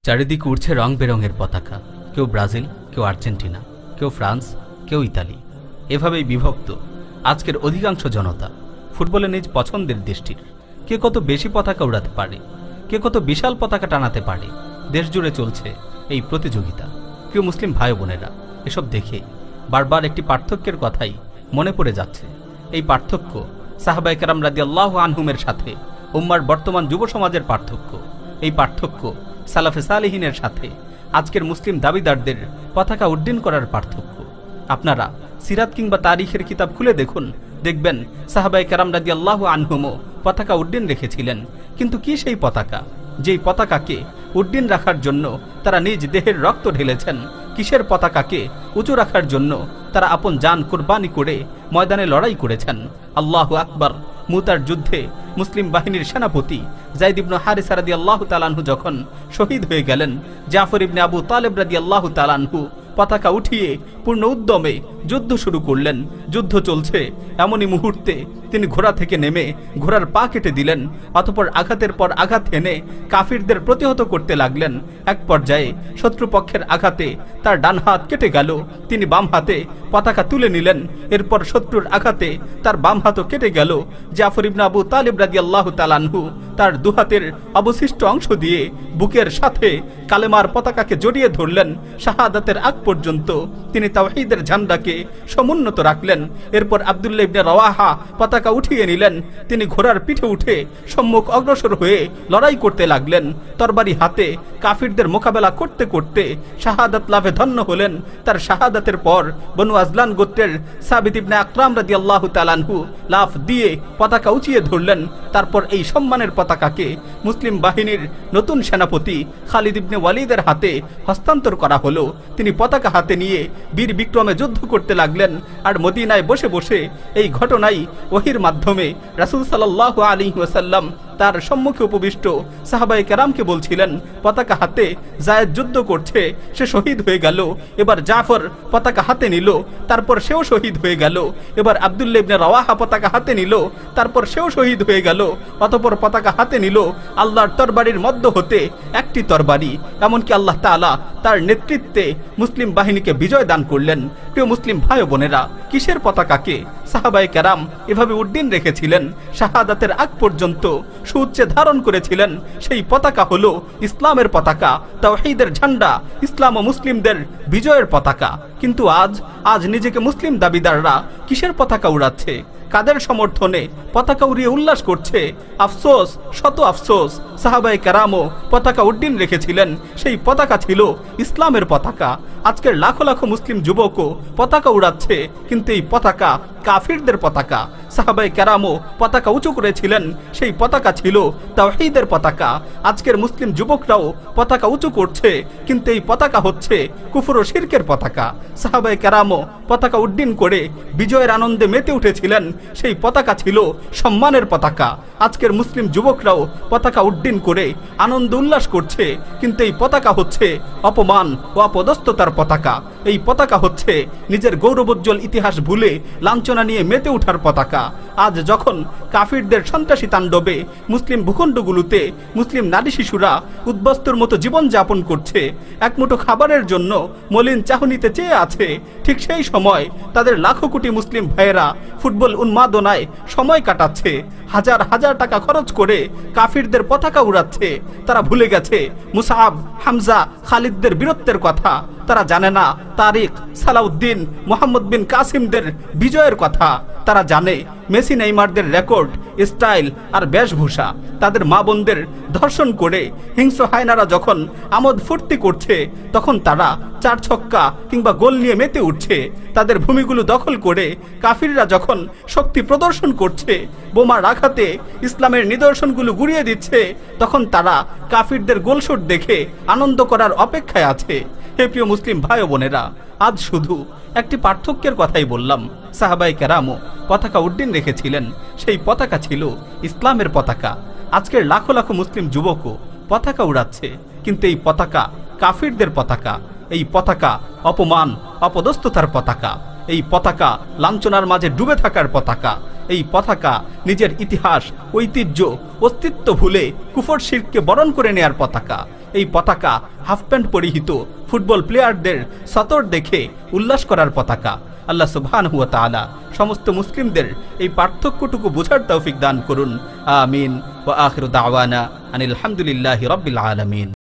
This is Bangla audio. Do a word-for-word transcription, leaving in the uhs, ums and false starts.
চারিদিকে উড়ছে রং বেরঙের পতাকা, কেউ ব্রাজিল, কেউ আর্জেন্টিনা, কেউ ফ্রান্স, কেউ ইতালি। এভাবেই বিভক্ত আজকের অধিকাংশ জনতা। ফুটবলে নিজ পছন্দের দেশটির কে কত বেশি পতাকা উড়াতে পারে, কে কত বিশাল পতাকা টানাতে পারে, দেশ জুড়ে চলছে এই প্রতিযোগিতা। প্রিয় মুসলিম ভাই বোনেরা, এসব দেখে বারবার একটি পার্থক্যের কথাই মনে পড়ে যাচ্ছে। এই পার্থক্য সাহাবায়ে কেরাম রাদিয়াল্লাহু আনহুমের সাথে উম্মার বর্তমান যুব সমাজের পার্থক্য। এই পার্থক্য সালাফে সালেহিনের সাথে আজকের মুসলিম দাবিদারদের পতাকা উড্ডীন করার পার্থক্য। আপনারা সিরাত কিংবা তারিখের কিতাব খুলে দেখুন, দেখবেন সাহাবায়ে কেরাম রাদিয়াল্লাহু আনহুমও পতাকা উড্ডীন রেখেছিলেন। কিন্তু কি সেই পতাকা, যেই পতাকাকে উড্ডীন রাখার জন্য তারা নিজ দেহের রক্ত ঢেলেছেন? কিসের পতাকাকে উঁচু রাখার জন্য তারা আপন জান কুরবানি করে ময়দানে লড়াই করেছেন? আল্লাহু আকবার। মুতার যুদ্ধে মুসলিম বাহিনীর সেনাপতি যায়েদ ইবনে হারিসা রাদিয়াল্লাহু তাআলা আনহু যখন শহীদ হয়ে গেলেন, জাফর ইবনে আবু তালেব রাদিয়াল্লাহু তাআলা আনহু পতাকা উঠিয়ে পূর্ণ উদ্যমে যুদ্ধ শুরু করলেন। যুদ্ধ চলছে, এমনই মুহূর্তে তিনি ঘোড়া থেকে নেমে ঘোড়ার পা কেটে দিলেন। অতঃপর আঘাতের পর আঘাত এনে কাফিরদের প্রতিহত করতে লাগলেন। এক পর্যায়ে শত্রুপক্ষের আঘাতে তার ডান হাত কেটে গেল, তিনি বাম হাতে পতাকা তুলে নিলেন। এরপর শত্রুর আঘাতে তার বাম হাতও কেটে গেল। জাফর ইবনে আবু তালেব রাদিয়াল্লাহু তাআলা আনহু তার দুহাতের অবশিষ্ট অংশ দিয়ে বুকের সাথে কালেমার পতাকাকে জড়িয়ে ধরলেন। শাহাদাতের আগ পর্যন্ত তিনি তাওহীদের ঝান্ডাকে সমুন্নত রাখলেন। এরপর আব্দুল্লাহ ইবনে রাওয়াহা পতাকা উঠিয়ে নিলেন। তিনি ঘোড়ার পিঠে উঠে সম্মুখ অগ্রসর হয়ে লড়াই করতে লাগলেন। তরবারি হাতে কাফিরদের মোকাবেলা করতে করতে শাহাদাত লাভে ধন্য হলেন। তার শাহাদাতের পর বনু আজলান গোত্রের সাবিত ইবনে আকরাম রাদিয়াল্লাহু তাআলা আনহু লাফ দিয়ে পতাকা উঁচিয়ে ধরলেন। তারপর এই সম্মানের পতাকাকে মুসলিম বাহিনীর নতুন সেনাপতি খালিদ ইবনে ওয়ালিদের হাতে হস্তান্তর করা হলো। তিনি পতাকা হাতে নিয়ে বীর বিক্রমে যুদ্ধ করতে লাগলেন। আর মদিনায় বসে বসে এই ঘটনাই ওহির মাধ্যমে রাসূল সাল্লাল্লাহু আলাইহি ওয়াসাল্লাম তার সম্মুখে উপবিষ্ট সাহাবায়ে কেরামকে বলছিলেন, পতাকা হাতে যায়েদ যুদ্ধ করছে, সে শহীদ হয়ে গেল। এবার জাফর পতাকা হাতে নিল, তারপর সেও শহীদ হয়ে গেল। এবার আব্দুল্লাহ ইবনে রাওয়াহা পতাকা হাতে নিল, তারপর সেও শহীদ হয়ে গেল। অতঃপর পতাকা হাতে নিল আল্লাহর তরবারির মধ্য হতে একটি তরবারি। এমনকি আল্লাহ তাআলা তার নেতৃত্বে মুসলিম বাহিনীকে বিজয় দান করলেন। প্রিয় মুসলিম ভাই বোনেরা, কিসের পতাকাকে সাহাবায়ে কেরাম এভাবে উড্ডীন রেখেছিলেন? শাহাদাতের আগ পর্যন্ত সুউচ্চে ধারণ করেছিলেন। সেই পতাকা হলো ইসলামের পতাকা, তাওহীদের ঝান্ডা, ইসলাম ও মুসলিমদের বিজয়ের পতাকা। কিন্তু আজ আজ নিজেকে মুসলিম দাবিদাররা কিসের পতাকা উড়াচ্ছে? কাদের সমর্থনে পতাকা উড়িয়ে উল্লাস করছে? আফসোস, শত আফসোস। সাহাবায়ে কেরামও পতাকা উড্ডীন রেখেছিলেন। সেই পতাকা ছিল ইসলামের পতাকা। আজকের লাখো লাখো মুসলিম যুবকও পতাকা উড়াচ্ছে, কিন্তু এই পতাকা কাফিরদের পতাকা। সাহাবায়ে কেরামও পতাকা উঁচু করেছিলেন, সেই পতাকা ছিল তাওহীদের পতাকা। আজকের মুসলিম যুবকরাও পতাকা উঁচু করছে, কিন্তু এই পতাকা হচ্ছে কুফর ও শিরকের পতাকা। সাহাবায়ে কেরামও পতাকা উড্ডীন করে বিজয়ের আনন্দে মেতে উঠেছিলেন, সেই পতাকা ছিল সম্মানের পতাকা। আজকের মুসলিম যুবকরাও পতাকা উড্ডীন করে আনন্দ উল্লাস করছে, কিন্তু এই পতাকা হচ্ছে অপমান ও অপদস্থতার পতাকা। এই পতাকা হচ্ছে নিজের গৌরবোজ্জ্বল ইতিহাস ভুলে লাঞ্ছনা নিয়ে মেতে ওঠার পতাকা। আজ যখন কাফিরদের সন্ত্রাসী তাণ্ডবে মুসলিম ভূখণ্ডগুলোতে মুসলিম নারী শিশুরা উদ্বস্তুর মতো জীবন যাপন করছে, একমুঠো খাবারের জন্য মলিন চাহনিতে চেয়ে আছে, ঠিক সেই সময় তাদের লাখো কোটি মুসলিম ভাইয়েরা ফুটবল উন্মাদনায় সময় কাটাচ্ছে, হাজার হাজার টাকা খরচ করে কাফিরদের পতাকা উড়াচ্ছে। তারা ভুলে গেছে মুসআব, হামজা, খালিদদের বীরত্বের কথা। তারা জানে না তারিক, সালাউদ্দিন, মোহাম্মদ বিন কাসিমদের বিজয়ের কথা। তারা জানে মেসি, নেইমারদের রেকর্ড, স্টাইল আর বেশভূষা। তাদের মা বোনদের ধর্ষণ করে হিংস্র হায়নারা যখন আমোদ ফুর্তি করছে, তখন তারা চার ছক্কা কিংবা গোল নিয়ে মেতে উঠছে। তাদের ভূমিগুলো দখল করে কাফিররা যখন শক্তি প্রদর্শন করছে, বোমার আঘাতে ইসলামের নিদর্শনগুলো গুড়িয়ে দিচ্ছে, তখন তারা কাফিরদের গোলশট দেখে আনন্দ করার অপেক্ষায় আছে। হে প্রিয় মুসলিম ভাই বোনেরা, আজ শুধু একটি পার্থক্যের কথাই বললাম। সাহাবায়ে কেরামও পতাকা উড্ডীন রেখেছিলেন, সেই পতাকা ছিল ইসলামের পতাকা। আজকের লাখো লাখো মুসলিম যুবকও পতাকা উড়াচ্ছে, কিন্তু এই পতাকা কাফিরদের পতাকা। এই পতাকা অপমান, অপদস্থতার পতাকা। এই পতাকা লাঞ্ছনার মাঝে ডুবে থাকার পতাকা। এই পতাকা নিজের ইতিহাস, ঐতিহ্য, অস্তিত্ব ভুলে কুফর শিরককে বরণ করে নেয়ার পতাকা। এই পতাকা হাফ প্যান্ট পরিহিত ফুটবল প্লেয়ারদের সতর দেখে উল্লাস করার পতাকা। আল্লাহ সুবহানাহু ওয়া তাআলা সমস্ত মুসলিমদের এই পার্থক্যটুকু বোঝার তৌফিক দান করুন। আমিন। ওয়া আখিরু দাওয়ানা আনিল হামদুলিল্লাহি রাব্বিল আলামিন।